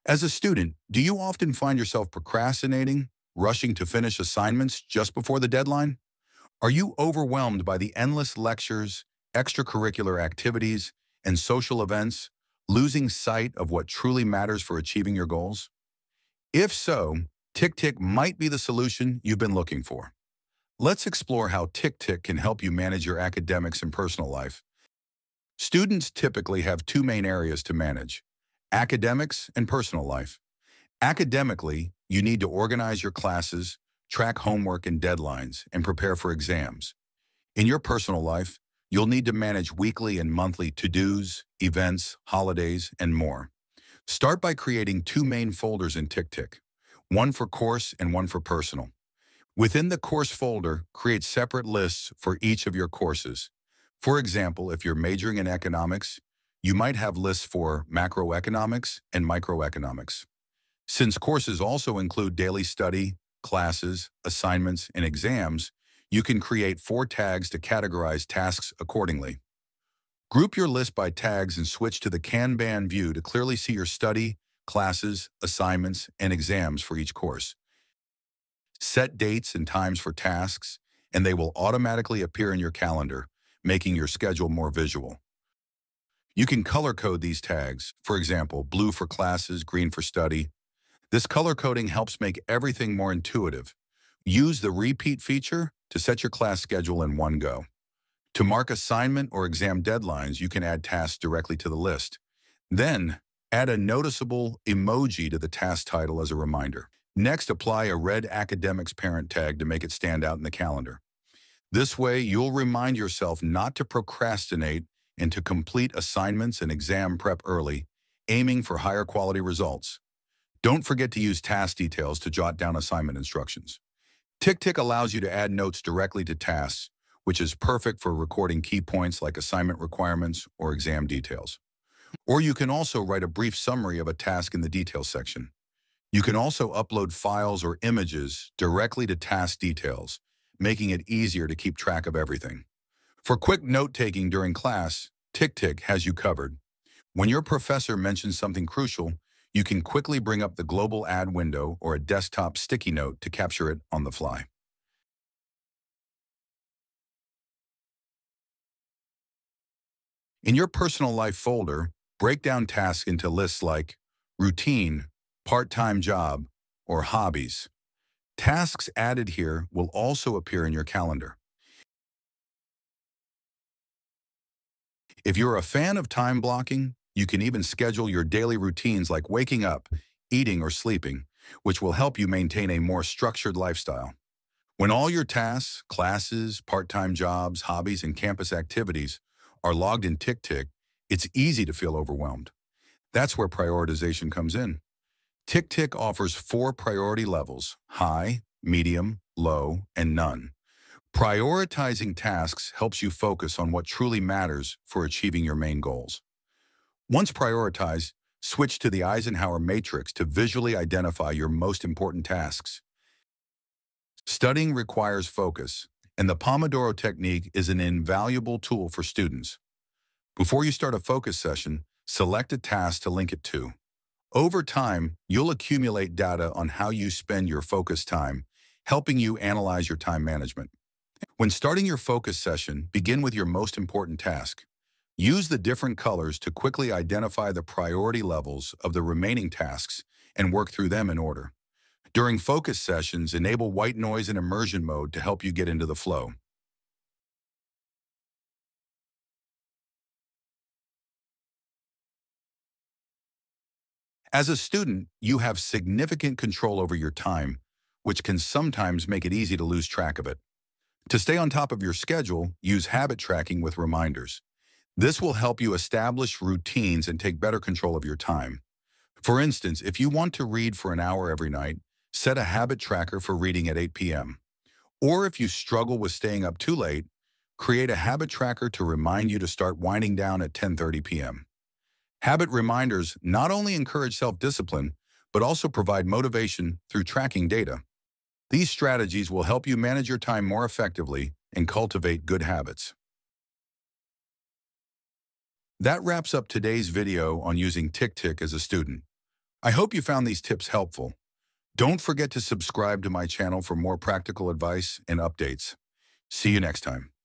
As a student, do you often find yourself procrastinating, rushing to finish assignments just before the deadline? Are you overwhelmed by the endless lectures, extracurricular activities, and social events, losing sight of what truly matters for achieving your goals? If so, TickTick might be the solution you've been looking for. Let's explore how TickTick can help you manage your academics and personal life. Students typically have two main areas to manage: academics and personal life. Academically, you need to organize your classes, track homework and deadlines, and prepare for exams. In your personal life, you'll need to manage weekly and monthly to-dos, events, holidays, and more. Start by creating two main folders in TickTick, one for course and one for personal. Within the course folder, create separate lists for each of your courses. For example, if you're majoring in economics, you might have lists for macroeconomics and microeconomics. Since courses also include daily study, classes, assignments, and exams, you can create 4 tags to categorize tasks accordingly. Group your list by tags and switch to the Kanban view to clearly see your study, classes, assignments, and exams for each course. Set dates and times for tasks, and they will automatically appear in your calendar, making your schedule more visual. You can color code these tags, for example, blue for classes, green for study. This color coding helps make everything more intuitive. Use the repeat feature to set your class schedule in one go. To mark assignment or exam deadlines, you can add tasks directly to the list. Then, add a noticeable emoji to the task title as a reminder. Next, apply a red academics parent tag to make it stand out in the calendar. This way, you'll remind yourself not to procrastinate and to complete assignments and exam prep early, aiming for higher quality results. Don't forget to use task details to jot down assignment instructions. TickTick allows you to add notes directly to tasks, which is perfect for recording key points like assignment requirements or exam details. Or you can also write a brief summary of a task in the details section. You can also upload files or images directly to task details, making it easier to keep track of everything. For quick note-taking during class, TickTick has you covered. When your professor mentions something crucial, you can quickly bring up the global add window or a desktop sticky note to capture it on the fly. In your personal life folder, break down tasks into lists like routine, part-time job, or hobbies. Tasks added here will also appear in your calendar. If you're a fan of time blocking, you can even schedule your daily routines like waking up, eating, or sleeping, which will help you maintain a more structured lifestyle. When all your tasks, classes, part-time jobs, hobbies, and campus activities are logged in TickTick, it's easy to feel overwhelmed. That's where prioritization comes in. TickTick offers 4 priority levels: high, medium, low, and none. Prioritizing tasks helps you focus on what truly matters for achieving your main goals. Once prioritized, switch to the Eisenhower Matrix to visually identify your most important tasks. Studying requires focus, and the Pomodoro Technique is an invaluable tool for students. Before you start a focus session, select a task to link it to. Over time, you'll accumulate data on how you spend your focus time, helping you analyze your time management. When starting your focus session, begin with your most important task. Use the different colors to quickly identify the priority levels of the remaining tasks and work through them in order. During focus sessions, enable white noise and immersion mode to help you get into the flow. As a student, you have significant control over your time, which can sometimes make it easy to lose track of it. To stay on top of your schedule, use habit tracking with reminders. This will help you establish routines and take better control of your time. For instance, if you want to read for an hour every night, set a habit tracker for reading at 8 p.m. Or if you struggle with staying up too late, create a habit tracker to remind you to start winding down at 10:30 p.m. Habit reminders not only encourage self-discipline, but also provide motivation through tracking data. These strategies will help you manage your time more effectively and cultivate good habits. That wraps up today's video on using TickTick as a student. I hope you found these tips helpful. Don't forget to subscribe to my channel for more practical advice and updates. See you next time.